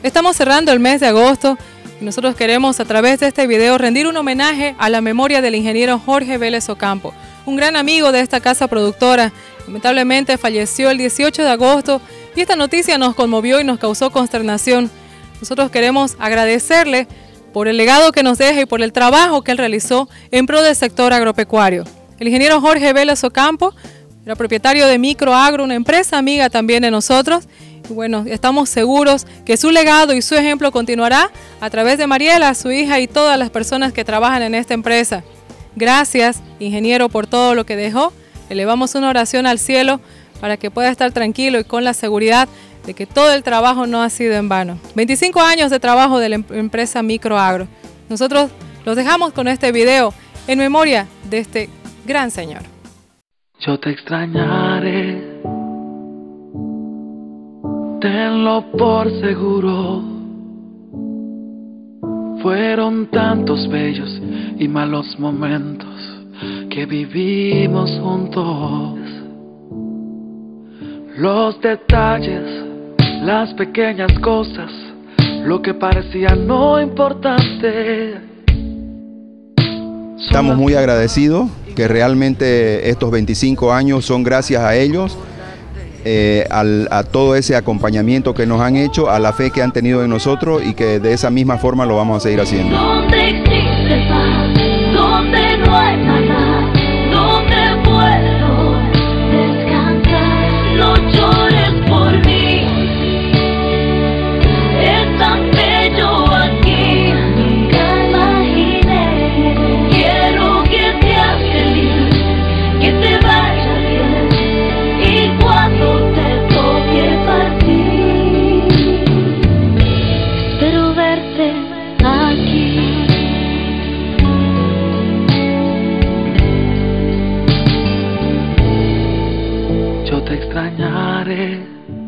Estamos cerrando el mes de agosto y nosotros queremos a través de este video rendir un homenaje a la memoria del ingeniero Jorge Vélez Ocampo, un gran amigo de esta casa productora. Lamentablemente falleció el 18 de agosto y esta noticia nos conmovió y nos causó consternación. Nosotros queremos agradecerle por el legado que nos deja y por el trabajo que él realizó en pro del sector agropecuario. El ingeniero Jorge Vélez Ocampo era propietario de Microagro, una empresa amiga también de nosotros. Y bueno, estamos seguros que su legado y su ejemplo continuará a través de Mariela, su hija y todas las personas que trabajan en esta empresa. Gracias, ingeniero, por todo lo que dejó. Elevamos una oración al cielo para que pueda estar tranquilo y con la seguridad de que todo el trabajo no ha sido en vano. 25 años de trabajo de la empresa Microagro. Nosotros los dejamos con este video en memoria de este gran señor. Yo te extrañaré, tenlo por seguro. Fueron tantos bellos y malos momentos que vivimos juntos. Los detalles, las pequeñas cosas, lo que parecía no importante. Estamos muy agradecidos que realmente estos 25 años son gracias a ellos, a todo ese acompañamiento que nos han hecho, a la fe que han tenido en nosotros y que de esa misma forma lo vamos a seguir haciendo. Donde existe paz, donde no hay nada, donde puedo descansar, no llores por mí, es tan bello aquí, nunca imaginé, quiero que seas feliz, que te vaya bien, y cuando te toque partir, espero verte aquí. Yo te extrañaré,